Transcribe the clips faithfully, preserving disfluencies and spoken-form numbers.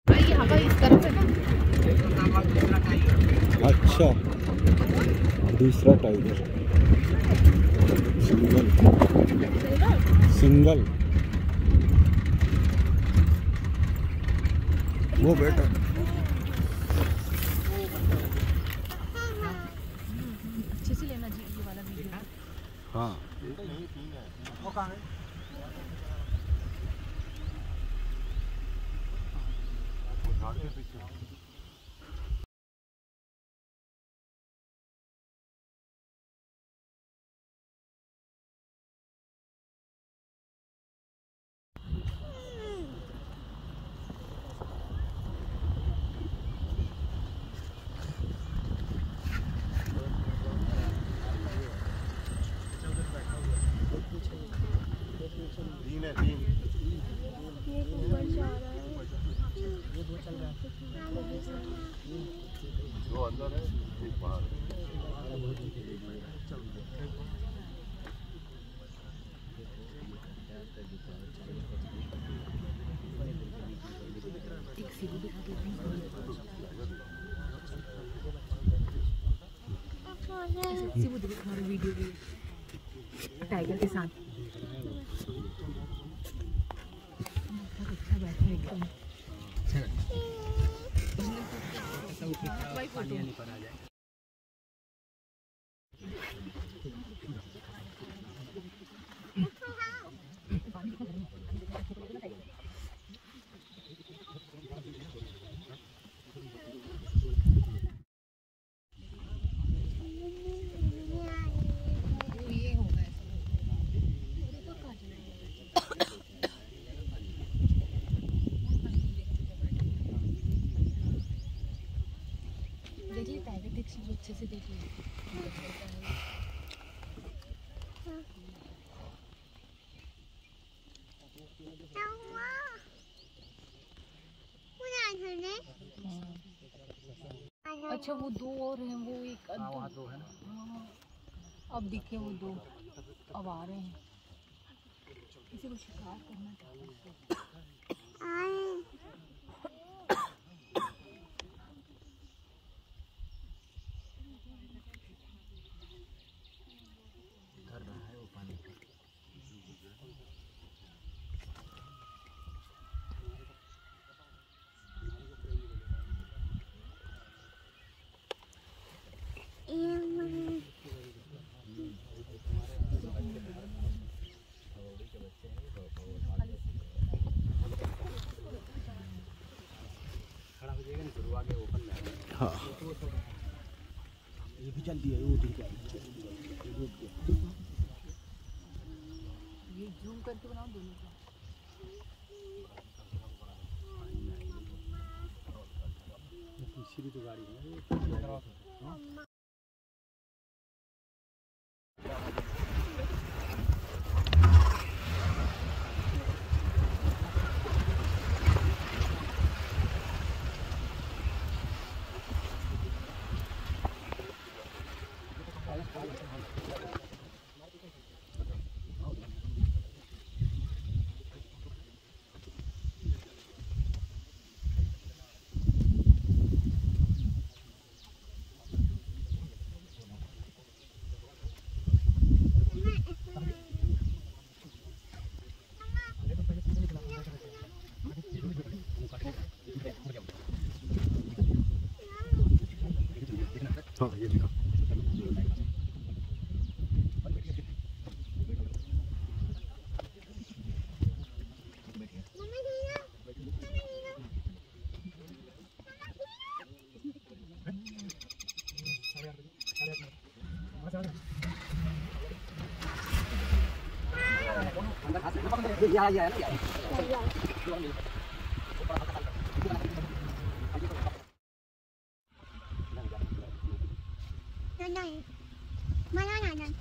यहाँ पर इस तरफ है ना। अच्छा, दूसरा टाइगर सिंगल सिंगल वो बेटा। अच्छे से लेना जी ये वाला वीडियो। हाँ वो कहाँ है? तीन है, तीन ये ऊपर जा रहा है, ये दो चल रहा है, दो अंदर है एक बाहर है। एक सीधी दिखा दे सीधी दिखा रही वीडियो भी टाइगर के साथ। अच्छा बैठा है एकदम। पानी नहीं पड़ा जाए। देखिए टाइगर देख लीजिए अच्छे से देखिए। अच्छा वो दो और हैं, वो एक वहाँ दो है ना। अब दिखे वो दो अब आ रहे हैं। किसी को शिकार करना चाहते हाँ ये भी चलती है वो ठीक है। ये जूम करके बनाओ दोनों को। सीधी तो गाड़ी है। हाँ ये दिखा। या या या नहीं मना ना ना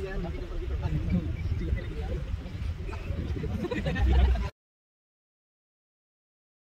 है